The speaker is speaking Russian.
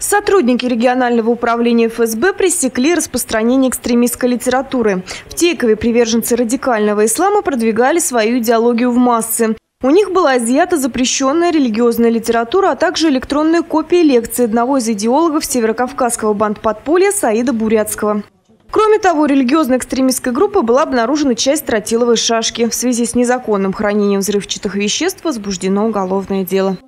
Сотрудники регионального управления ФСБ пресекли распространение экстремистской литературы. В Тейкове приверженцы радикального ислама продвигали свою идеологию в массы. У них была изъята запрещенная религиозная литература, а также электронные копии лекций одного из идеологов северокавказского бандподполья Саида Бурятского. Кроме того, религиозной экстремистской группы была обнаружена часть тротиловой шашки. В связи с незаконным хранением взрывчатых веществ возбуждено уголовное дело.